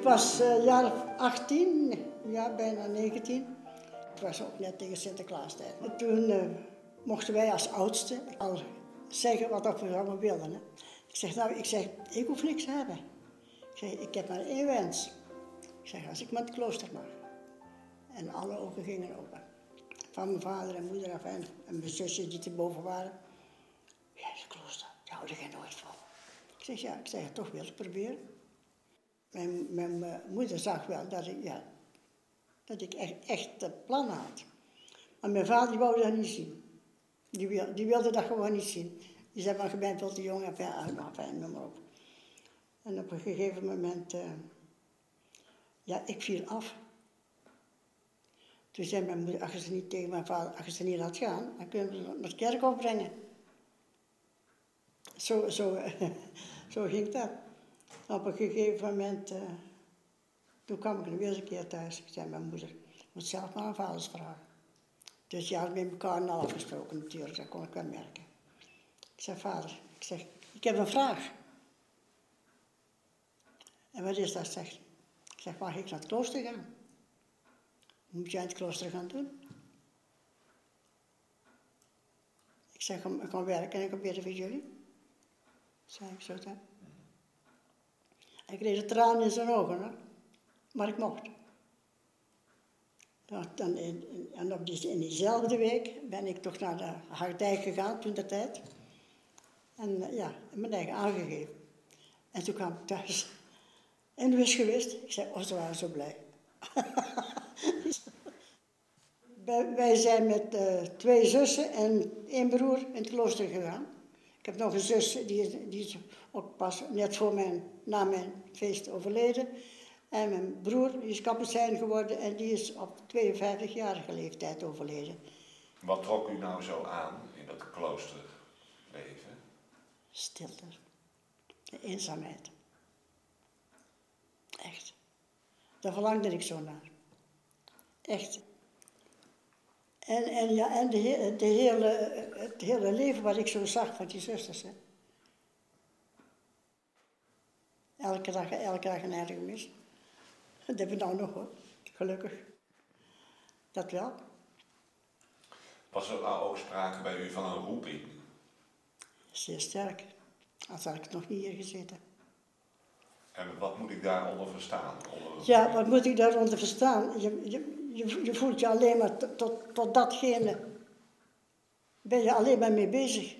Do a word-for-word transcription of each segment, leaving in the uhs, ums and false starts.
was uh, jaar achttien, ja, bijna negentien. Het was ook net tegen Sinterklaastijd. En toen uh, mochten wij als oudste al zeggen wat we allemaal wilden. Hè. Ik zeg, nou, ik zeg, ik hoef niks te hebben. Ik zeg, ik heb maar één wens. Ik zeg, als ik maar het klooster mag. En alle ogen gingen open. Van mijn vader en moeder af en, en mijn zusje die erboven waren. Ja, het klooster, daar hou ik nooit van. Ik zeg, ja, ik zeg, toch wil ik proberen. Mijn, mijn, mijn moeder zag wel dat ik, ja, dat ik echt, echt plannen had. Maar mijn vader die wou dat niet zien. Die, wil, die wilde dat gewoon niet zien. Die zei, maar je bent veel te jong, en fijn, fijn, noem maar op. En op een gegeven moment, uh, ja, ik viel af. Toen zei mijn moeder, als je ze niet tegen mijn vader, als je ze niet laat gaan, dan kunnen we ze naar de kerk opbrengen. Zo, zo, zo ging dat. Op een gegeven moment, uh, toen kwam ik nog weer eens een keer thuis. Ik zei mijn moeder, ik moet zelf maar aan vaders vragen. Dus die hadden met elkaar al afgesproken natuurlijk, dat kon ik wel merken. Ik zei, vader, ik zeg, ik heb een vraag. En wat is dat, zegt hij? Ik zeg, mag ik naar het klooster gaan? Wat moet jij in het klooster gaan doen? Ik zeg, ik ga werken en ik ga bidden voor jullie. Zei ik zo dan. Hij kreeg de tranen in zijn ogen, hoor. Maar ik mocht. Ja, dan in, en op die, in diezelfde week ben ik toch naar de Hardijk gegaan, toen de tijd. En uh, ja, mijn eigen aangegeven. En toen kwam ik thuis. En toen is gewist. Ik zei, oh, ze waren zo blij. wij, wij zijn met uh, twee zussen en één broer in het klooster gegaan. Ik heb nog een zus, die, die is ook pas net voor mijn, na mijn feest overleden. En mijn broer, die is kapitein geworden en die is op tweeënvijftigjarige leeftijd overleden. Wat trok u nou zo aan in dat kloosterleven? Stilte. De eenzaamheid. Echt. Daar verlangde ik zo naar. Echt. En, en, ja, en de, de hele, het hele leven wat ik zo zag van die zusters. Hè. Elke dag, elke dag een ergernis. Dat hebben we nou nog hoor, gelukkig. Dat wel. Was er nou ook sprake bij u van een roeping? Zeer sterk. Als had ik nog niet hier gezeten. En wat moet ik daaronder verstaan? Onder... Ja, wat moet ik daaronder verstaan? Je, je, je, je voelt je alleen maar tot, tot, tot datgene. Ben je alleen maar mee bezig.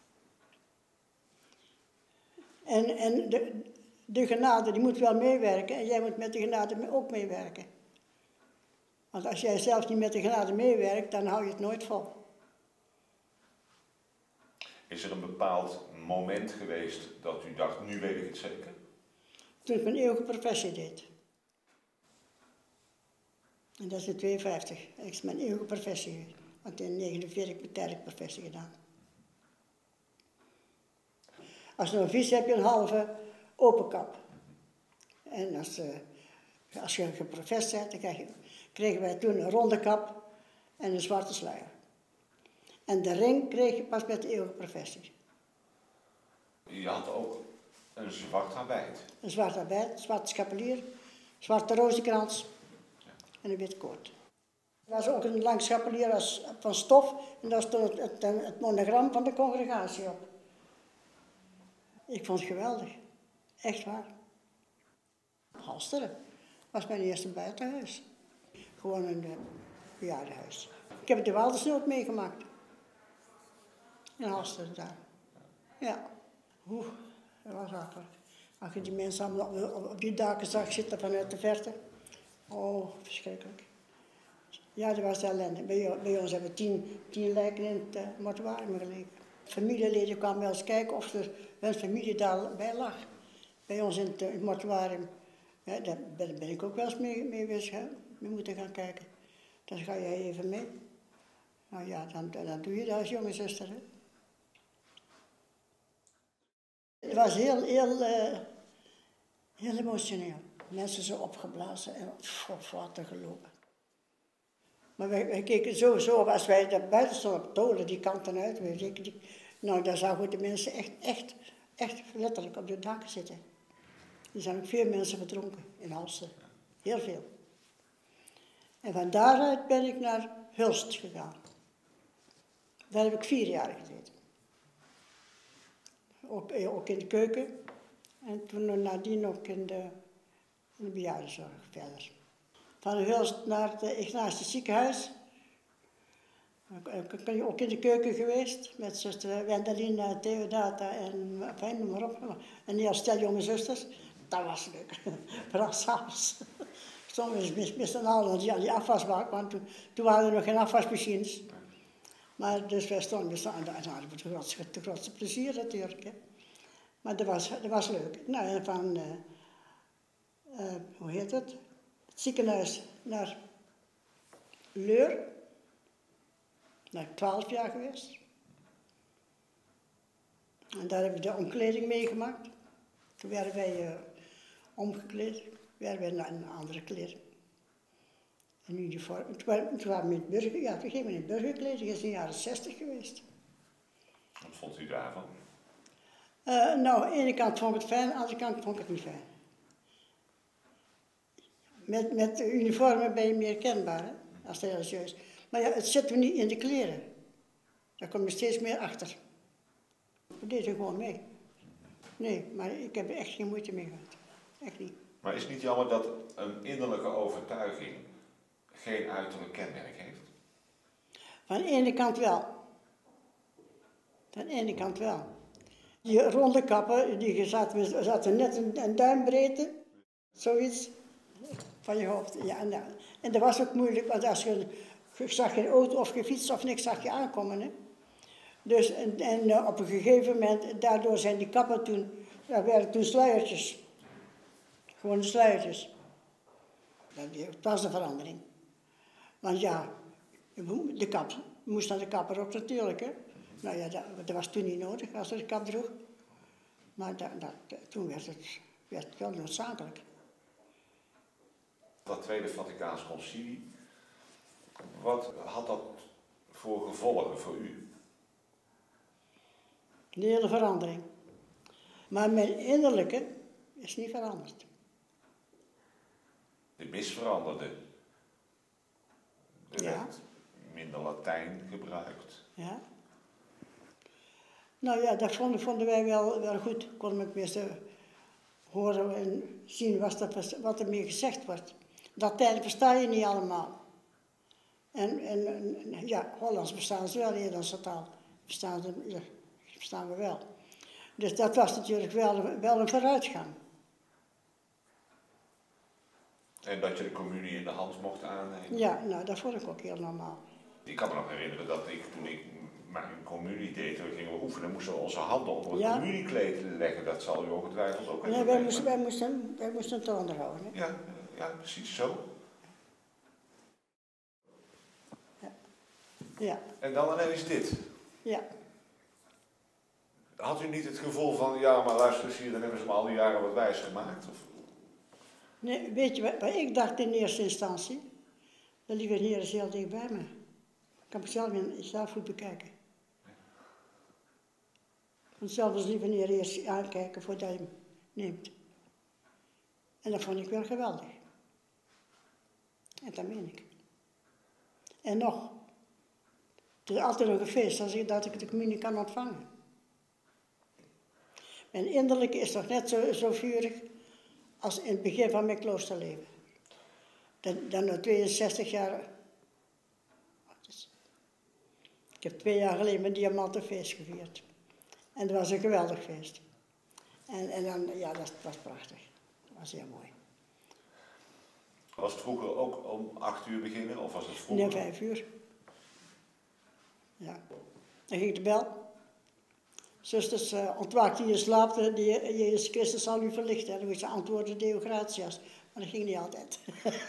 En, en de, de genade die moet wel meewerken en jij moet met de genade ook meewerken. Want als jij zelf niet met de genade meewerkt, dan hou je het nooit vol. Is er een bepaald moment geweest dat u dacht, nu weet ik het zeker? Toen ik mijn eeuwige professie deed. En dat is in tweeënvijftig. Dat is mijn eeuwige professie. Want in negenenveertig heb ik mijn tijdelijke professie gedaan. Als novice heb je een halve open kap. En als, uh, als je geprofest bent, dan krijg je, kregen wij toen een ronde kap en een zwarte sluier. En de ring kreeg je pas met de eeuwige professie. Je had ook een zwart habit. Een zwart habit, een zwarte schapelier, zwarte rozenkrans en een wit koord. Er was ook een lang schapelier als, van stof en daar stond het, het, het monogram van de congregatie op. Ik vond het geweldig. Echt waar. Halsteren was mijn eerste buitenhuis. Gewoon een uh, bejaardenhuis. Ik heb de Waldersnood meegemaakt. In Halsteren daar. Ja. Oeh, dat was akelig. Als je die mensen allemaal op, op die daken zag zitten vanuit de verte. Oh, verschrikkelijk. Ja, dat was ellende. Bij, bij ons hebben we tien, tien lijken in het uh, mortuarium gelegen. Familieleden kwamen wel eens kijken of er hun familie daarbij lag. Bij ons in het, in het mortuarium. Ja, daar ben, ben ik ook wel eens mee, mee, mee, mee moeten gaan kijken. Dan ga jij even mee. Nou ja, dan, dan doe je dat als jonge zuster. Hè. Het was heel, heel, uh, heel emotioneel. Mensen zo opgeblazen en op water gelopen. Maar wij, wij keken sowieso, als wij daar buiten stonden op tolen, die kanten uit, weet ik, die, nou daar zagen we de mensen echt, echt, echt letterlijk op de daken zitten. Er zijn ook veel mensen verdronken in Halsten. Heel veel. En van daaruit ben ik naar Hulst gegaan. Daar heb ik vier jaar gezeten. Ook, ook in de keuken. En toen nadien ook in de, in de bejaardenzorg verder. Van Hulst naar het Ignatius ziekenhuis. Ik ben ook in de keuken geweest. Met zuster Wendelin, Theodata en enfin, noem maar op. En heel stel jonge zusters. Dat was leuk. Vooral s'avonds. Soms misten al die, die afwasbak, want toen, toen waren er nog geen afwasmachines. Maar dus wij stonden, we stonden daar hadden we het grootste, het grootste plezier natuurlijk. Hè. Maar dat was, dat was leuk. Nou, en van, uh, uh, hoe heet het? Het ziekenhuis naar Leur. Daar twaalf jaar geweest. En daar hebben we de omkleding meegemaakt. Toen werden wij uh, omgekleed. Werden wij naar een andere kleren. Een uniform. Toen, toen waren we in het burger, ja, toen gingen we in het burgerkleding. Dat is in de jaren zestig geweest. Wat vond u daarvan? Uh, nou, aan de ene kant vond ik het fijn, aan de andere kant vond ik het niet fijn. Met, met de uniformen ben je meer kenbaar, hè, als religieus. Maar ja, het zit me niet in de kleren. Daar kom je steeds meer achter. We deden gewoon mee. Nee, maar ik heb er echt geen moeite mee gehad. Echt niet. Maar is het niet jammer dat een innerlijke overtuiging geen uiterlijk kenmerk heeft? Van de ene kant wel. Van de ene kant wel. Die ronde kappen, die zaten, zaten net een, een duimbreedte, zoiets, van je hoofd. Ja, en, en dat was ook moeilijk, want als je, je zag geen auto of geen fiets of niks zag je aankomen. Hè. Dus, en, en op een gegeven moment, daardoor zijn die kappen toen, dat werden toen sluiertjes. Gewoon sluiertjes. Dat was een verandering. Want ja, de kap, moest naar de kapper ook natuurlijk. Hè. Nou ja, dat, dat was toen niet nodig als ze de kap droeg. Maar dat, dat, toen werd het, werd het wel noodzakelijk. Dat Tweede Vaticaans Concilie, wat had dat voor gevolgen voor u? Een hele verandering. Maar mijn innerlijke is niet veranderd. De mis veranderde. Er Ja. werd minder Latijn gebruikt. Ja. Nou ja, dat vonden, vonden wij wel, wel goed. Konden we tenminste horen en zien wat er, wat er meer gezegd wordt. Latijn versta je niet allemaal. En, en, en ja, Hollands bestaan ze wel, Nederlandse taal verstaan, ze, ja, verstaan we wel. Dus dat was natuurlijk wel, wel een vooruitgang. En dat je de communie in de hand mocht aannemen? Ja, nou, dat vond ik ook heel normaal. Ik kan me nog herinneren dat ik, toen ik mijn communie deed, toen gingen we oefenen, moesten we onze handen onder het Ja. communiekleed leggen. Dat zal u ongetwijfeld ook Nee, wij moesten, wij, moesten, wij moesten het onderhouden. Hè? Ja, ja, precies zo. Ja. Ja. En dan ineens dit. Ja. Had u niet het gevoel van, ja, maar luister eens hier, dan hebben ze me al die jaren wat wijs gemaakt? Of... Nee, weet je wat, wat ik dacht in eerste instantie? De lieve Heer is heel dicht bij me. Ik kan mezelf in zelf goed bekijken. Ik moet zelf als lieve Heer eerst aankijken voordat je hem neemt. En dat vond ik wel geweldig. En dat meen ik. En nog, het is altijd nog een feest als ik, dat ik de communie kan ontvangen. Mijn innerlijke is toch net zo, zo vurig als in het begin van mijn kloosterleven. Dan, dan na tweeënzestig jaar. Ik heb twee jaar geleden mijn diamantenfeest gevierd. En dat was een geweldig feest. En, en dan, ja, dat was prachtig. Dat was heel mooi. Was het vroeger ook om acht uur beginnen, of was het vroeger? Nee, vijf uur. Ja. Dan ging de bel. Zusters, uh, ontwaakt die je slaapt, de Jezus Christus zal u verlichten. En dan moest je antwoorden, Deo gratias. Maar dat ging niet altijd.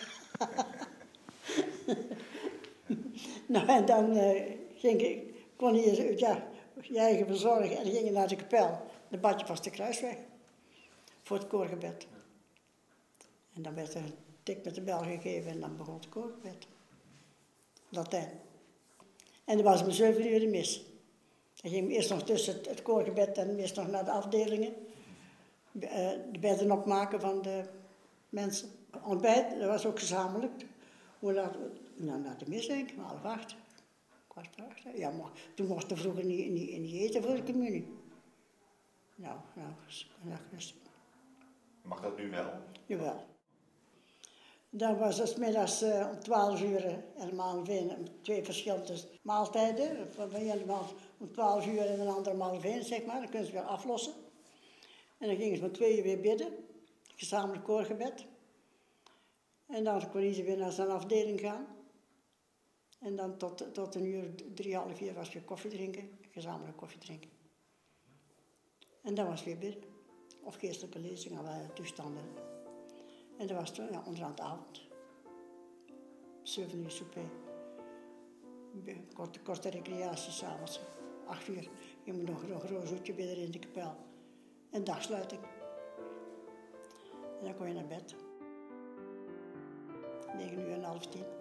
Nou, en dan uh, ging ik, kon je ja, je eigen verzorgen en dan ging je naar de kapel. Dan bad je vast de kruisweg voor het koorgebed. En dan werd er een tik met de bel gegeven en dan begon het koorgebed. Latijn. En dan was om zeven uur de mis. Dan ging eerst nog tussen het, het koorgebed en eerst nog naar de afdelingen. de bedden opmaken van de mensen. Ontbijt, dat was ook gezamenlijk. Hoe laat? Nou, na de mis denk ik, half acht. Kwart voor acht. Ja, maar toen mochten we vroeger niet, niet, niet eten voor de communie. Nou, nou, nou, Mag dat nu wel? jawel. Dan was het 's middags uh, om twaalf uur helemaal in, twee verschillende maaltijden. Van de ene maal om twaalf uur en een andere maal in, zeg maar. Dan kunnen ze weer aflossen. En dan gingen ze om twee uur weer bidden. Gezamenlijk koorgebed. En dan kon iedereen weer naar zijn afdeling gaan. En dan tot, tot een uur, drie, half uur was weer koffie drinken. Gezamenlijk koffie drinken. En dan was weer bidden. Of geestelijke lezingen, allerlei toestanden. En dat was toen, ja, onderaan de avond. Zeven uur souper. Korte, korte recreatie s'avonds. Acht uur. Je moet nog een groot zoetje bidden in de kapel. En dagsluiting. En dan kon je naar bed. Negen uur en half tien.